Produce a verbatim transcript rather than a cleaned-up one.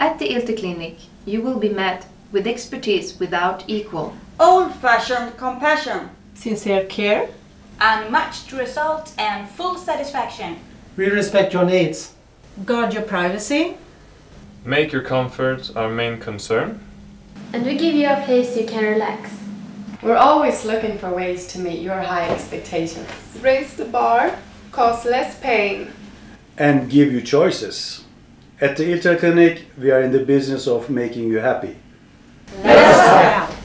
At the Ilter clinic, you will be met with expertise without equal, old-fashioned compassion, sincere care, unmatched results and full satisfaction. We respect your needs. guard your privacy, make your comfort our main concern, and we give you a place you can relax. We're always looking for ways to meet your high expectations. Raise the bar, cause less pain, and give you choices. At the Ilter clinic, we are in the business of making you happy. let's help.